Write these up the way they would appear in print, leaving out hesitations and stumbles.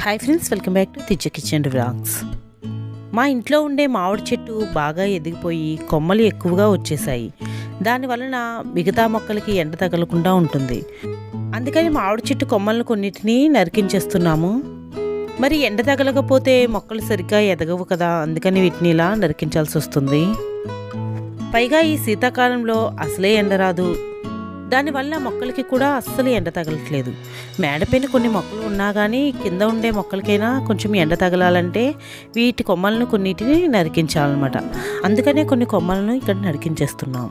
Hi friends, welcome back to తిజ్జ kitchen vlogs. మా ఇంట్లో ఉండే మామిడి చెట్టు బాగా ఎదిగిపోయి కొమ్మలు ఎక్కువగా వచ్చేసాయి. దానివలన మిగతా మొక్కలకి ఎండ తగలకుండా ఉంటుంది. అందుకని మామిడి చెట్టు కొమ్మలను కొన్నిటిని నరికించేస్తున్నాము. మరి ఎండ తగలకపోతే మొక్కలు సరిగ్గా ఎదగవు కదా, అందుకని వీటిని ఇలా నరికించాల్సి వస్తుంది. పైగా ఈ శీతాకాలంలో అసలే ఎండ రాదు. దానివల్ల మొక్కలకి కూడా అస్సలు ఎండ తగలట్లేదు. మేడపైన కొన్ని మొక్కలు ఉన్నా కానీ కింద ఉండే మొక్కలకైనా కొంచెం ఎండ తగలాలంటే వీటి కొమ్మలను కొన్నిటిని నరికించాలన్నమాట. అందుకనే కొన్ని కొమ్మలను ఇక్కడ నరికించేస్తున్నాం.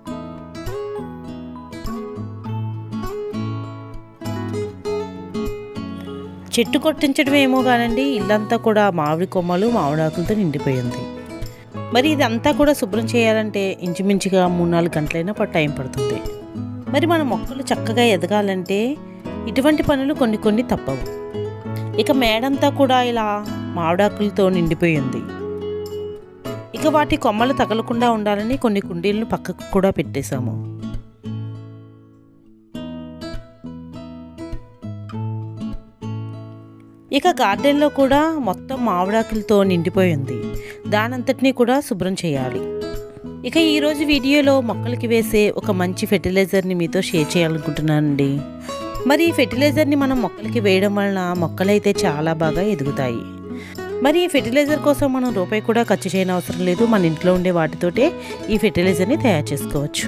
చెట్టు కొట్టించడం ఏమో కానండి, ఇల్లంతా కూడా మామిడి కొమ్మలు మామిడాకులతో నిండిపోయింది. మరి ఇదంతా కూడా శుభ్రం చేయాలంటే ఇంచుమించుగా 3-4 గంటలైనా టైం పడుతుంది. మరి మన మొక్కలు చక్కగా ఎదగాలంటే ఇటువంటి పనులు కొన్ని తప్పవు. ఇక మేడంతా కూడా ఇలా మామిడాకులతో నిండిపోయింది. ఇక వాటి కొమ్మలు తగలకుండా ఉండాలని కొన్ని కుండీలను పక్కకు కూడా పెట్టేశాము. ఇక గార్డెన్లో కూడా మొత్తం మామిడాకులతో నిండిపోయింది. దానంతటినీ కూడా శుభ్రం చేయాలి. ఇక ఈరోజు వీడియోలో మొక్కలకి వేసే ఒక మంచి ఫెర్టిలైజర్ని మీతో షేర్ చేయాలనుకుంటున్నానండి. మరి ఈ ఫెర్టిలైజర్ని మనం మొక్కలకి వేయడం వలన మొక్కలైతే చాలా బాగా ఎదుగుతాయి. మరి ఈ ఫెర్టిలైజర్ కోసం మనం రూపాయి కూడా ఖర్చు చేయని అవసరం లేదు. మన ఇంట్లో ఉండే వాటితోటే ఈ ఫెర్టిలైజర్ని తయారు చేసుకోవచ్చు.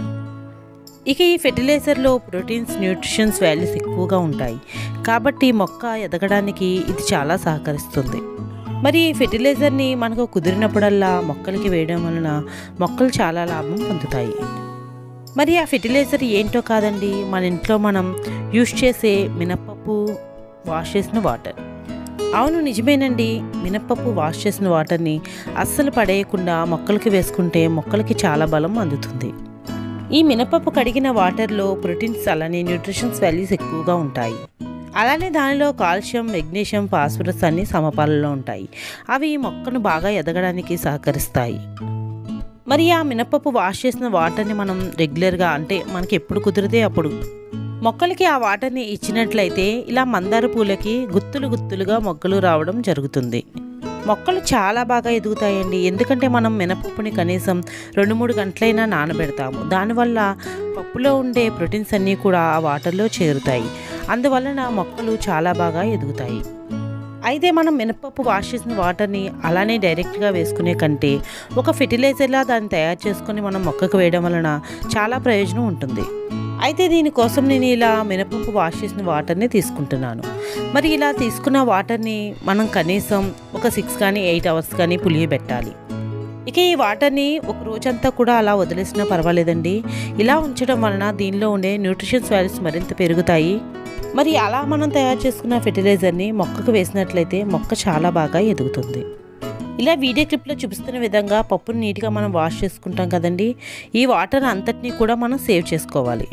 ఇక ఈ ఫెర్టిలైజర్లో ప్రోటీన్స్, న్యూట్రిషన్స్ వాల్యూస్ ఎక్కువగా ఉంటాయి. కాబట్టి మొక్క ఎదగడానికి ఇది చాలా సహకరిస్తుంది. మరి ఈ ఫెర్టిలైజర్ని మనకు కుదిరినప్పుడల్లా మొక్కలకి వేయడం వలన మొక్కలు చాలా లాభం పొందుతాయి. మరి ఆ ఫెర్టిలైజర్ ఏంటో కాదండి, మన ఇంట్లో మనం యూజ్ చేసే మినప్పప్పు వాష్ చేసిన వాటర్. అవును, నిజమేనండి. మినప్పప్పు వాష్ చేసిన వాటర్ని అస్సలు పడేయకుండా మొక్కలకి వేసుకుంటే మొక్కలకి చాలా బలం అందుతుంది. ఈ మినప్పప్పు కడిగిన వాటర్లో ప్రోటీన్స్ అలానే న్యూట్రిషన్స్ వాల్యూస్ ఎక్కువగా ఉంటాయి. అలానే దానిలో కాల్షియం, మెగ్నీషియం, ఫాస్ఫరస్ అన్ని సమపాలలో ఉంటాయి. అవి ఈ మొక్కను బాగా ఎదగడానికి సహకరిస్తాయి. మరి ఆ మినప్పప్పు వాష్ చేసిన వాటర్ని మనం రెగ్యులర్గా, అంటే మనకి ఎప్పుడు కుదిరితే అప్పుడు మొక్కలకి ఆ వాటర్ని ఇచ్చినట్లయితే ఇలా మందార పూలకి గుత్తులుగా మొగ్గలు రావడం జరుగుతుంది. మొక్కలు చాలా బాగా ఎదుగుతాయండి. ఎందుకంటే మనం మినపప్పుని కనీసం 2-3 గంటలైనా నానబెడతాము. దానివల్ల పప్పులో ఉండే ప్రోటీన్స్ అన్నీ కూడా ఆ వాటర్లో చేరుతాయి. అందువలన మొక్కలు చాలా బాగా ఎదుగుతాయి. అయితే మనం మినపప్పు వాష్ చేసిన వాటర్ని అలానే డైరెక్ట్గా వేసుకునే కంటే ఒక ఫెర్టిలైజర్లా దాన్ని తయారు చేసుకొని మనం మొక్కకు వేయడం వలన చాలా ప్రయోజనం ఉంటుంది. అయితే దీనికోసం నేను ఇలా మినపప్పు వాష్ చేసిన వాటర్ని తీసుకుంటున్నాను. మరి ఇలా తీసుకున్న వాటర్ని మనం కనీసం ఒక 6 కానీ 8 అవర్స్ కానీ పులియబెట్టాలి. ఇక ఈ వాటర్ని ఒక రోజంతా కూడా అలా వదిలేసినా పర్వాలేదండి. ఇలా ఉంచడం వలన దీనిలో ఉండే న్యూట్రిషన్స్ వాల్యూస్ మరింత పెరుగుతాయి. మరి అలా మనం తయారు చేసుకున్న ఫెర్టిలైజర్ని మొక్కకు వేసినట్లయితే మొక్క చాలా బాగా ఎదుగుతుంది. ఇలా వీడియో క్లిప్లో చూపిస్తున్న విధంగా పప్పుని నీట్గా మనం వాష్ చేసుకుంటాం కదండి. ఈ వాటర్ అంతటినీ కూడా మనం సేవ్ చేసుకోవాలి.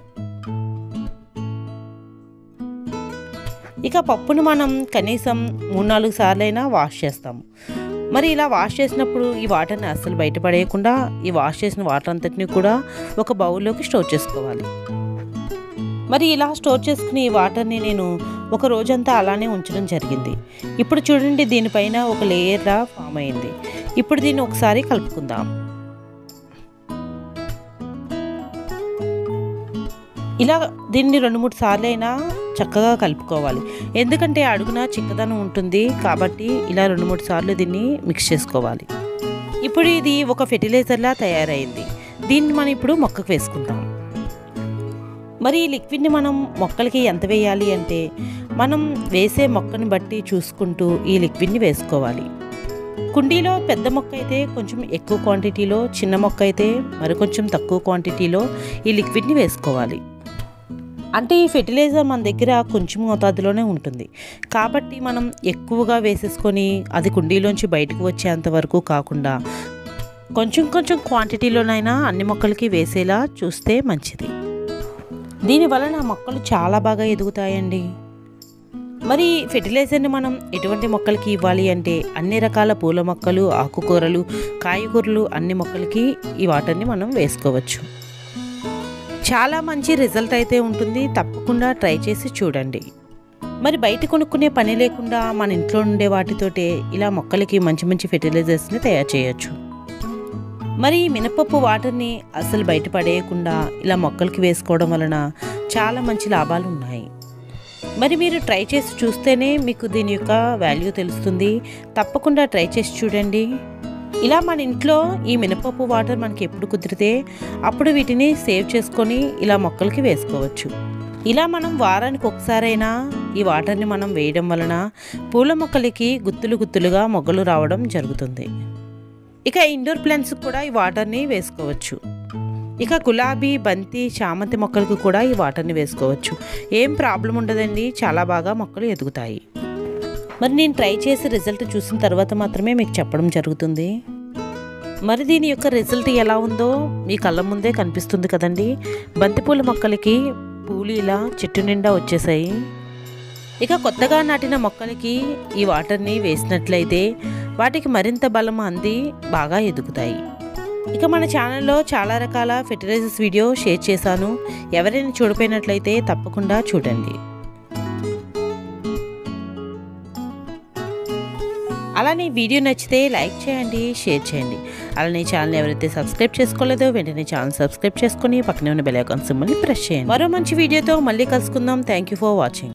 ఇక పప్పును మనం కనీసం 3-4 సార్లైనా వాష్ చేస్తాము. మరి ఇలా వాష్ చేసినప్పుడు ఈ వాటర్ని అస్సలు బయటపడేయకుండా ఈ వాష్ చేసిన వాటర్ అంతటినీ కూడా ఒక బౌల్లోకి స్టోర్ చేసుకోవాలి. మరి ఇలా స్టోర్ చేసుకుని ఈ వాటర్ని నేను ఒక రోజంతా అలానే ఉంచడం జరిగింది. ఇప్పుడు చూడండి, దీనిపైన ఒక లేయర్లా ఫామ్ అయింది. ఇప్పుడు దీన్ని ఒకసారి కలుపుకుందాం. ఇలా దీన్ని 2-3 సార్లు అయినా చక్కగా కలుపుకోవాలి. ఎందుకంటే అడుగున చిక్కదనం ఉంటుంది కాబట్టి ఇలా 2-3 సార్లు దీన్ని మిక్స్ చేసుకోవాలి. ఇప్పుడు ఇది ఒక ఫెర్టిలైజర్లా తయారైంది. దీన్ని మనం ఇప్పుడు మొక్కకు వేసుకుందాం. మరి ఈ లిక్విడ్ని మనం మొక్కలకి ఎంత వేయాలి అంటే మనం వేసే మొక్కని బట్టి చూసుకుంటూ ఈ లిక్విడ్ని వేసుకోవాలి. కుండీలో పెద్ద మొక్క అయితే కొంచెం ఎక్కువ క్వాంటిటీలో, చిన్న మొక్క అయితే మరికొంచెం తక్కువ క్వాంటిటీలో ఈ లిక్విడ్ని వేసుకోవాలి. అంటే ఈ ఫెర్టిలైజర్ మన దగ్గర కొంచెం మోతాదులోనే ఉంటుంది కాబట్టి మనం ఎక్కువగా వేసేసుకొని అది కుండీలోంచి బయటకు వచ్చేంత వరకు కాకుండా కొంచెం క్వాంటిటీలోనైనా అన్ని మొక్కలకి వేసేలా చూస్తే మంచిది. దీనివలన మొక్కలు చాలా బాగా ఎదుగుతాయండి. మరి ఫెర్టిలైజర్ని మనం ఎటువంటి మొక్కలకి ఇవ్వాలి అంటే అన్ని రకాల పూల మొక్కలు, ఆకుకూరలు, కాయగూరలు అన్ని మొక్కలకి ఈ వాటర్ని మనం వేసుకోవచ్చు. చాలా మంచి రిజల్ట్ అయితే ఉంటుంది. తప్పకుండా ట్రై చేసి చూడండి. మరి బయట కొనుక్కునే పని లేకుండా మన ఇంట్లో ఉండే వాటితోటే ఇలా మొక్కలకి మంచి మంచి ఫెర్టిలైజర్స్ని తయారు చేయొచ్చు. మరి ఈ మినపప్పు వాటర్ని అసలు బయట పడేయకుండా ఇలా మొక్కలకి వేసుకోవడం వలన చాలా మంచి లాభాలు ఉన్నాయి. మరి మీరు ట్రై చేసి చూస్తేనే మీకు దీని యొక్క వాల్యూ తెలుస్తుంది. తప్పకుండా ట్రై చేసి చూడండి. ఇలా మన ఇంట్లో ఈ మినపప్పు వాటర్ మనకి ఎప్పుడు కుదిరితే అప్పుడు వీటిని సేవ్ చేసుకొని ఇలా మొక్కలకి వేసుకోవచ్చు. ఇలా మనం వారానికి ఒకసారైనా ఈ వాటర్ని మనం వేయడం వలన పూల మొక్కలకి గుత్తులు గుత్తులుగా మొగ్గలు రావడం జరుగుతుంది. ఇక ఇండోర్ ప్లాంట్స్కి కూడా ఈ వాటర్ని వేసుకోవచ్చు. ఇక గులాబీ, బంతి, చామంతి మొక్కలకు కూడా ఈ వాటర్ని వేసుకోవచ్చు. ఏం ప్రాబ్లం ఉండదండి, చాలా బాగా మొక్కలు ఎదుగుతాయి. మరి నేను ట్రై చేసి రిజల్ట్ చూసిన తర్వాత మాత్రమే మీకు చెప్పడం జరుగుతుంది. మరి దీని యొక్క రిజల్ట్ ఎలా ఉందో మీ కళ్ళ ముందే కనిపిస్తుంది కదండి. బంతిపూల మొక్కలకి పూలు ఇలా చెట్టు నిండా వచ్చేసాయి. ఇక కొత్తగా నాటిన మొక్కలకి ఈ వాటర్ని వేసినట్లయితే వాటికి మరింత బలం అంది బాగా ఎదుగుతాయి. ఇక మన ఛానల్లో చాలా రకాల ఫెర్టిలైజర్స్ వీడియో షేర్ చేశాను. ఎవరైనా చూడపోయినట్లయితే తప్పకుండా చూడండి. అలానే వీడియో నచ్చితే లైక్ చేయండి, షేర్ చేయండి. అలానే ఛానల్ ఎవరైతే సబ్స్క్రైబ్ చేసుకోలేదో వెంటనే ఛానల్ సబ్స్క్రైబ్ చేసుకొని పక్కనే ఉన్న బెల్ ఐకాన్ సింబల్ని ప్రెస్ చేయండి. మరో మంచి వీడియోతో మళ్ళీ కలుసుకుందాం. Thank you for watching.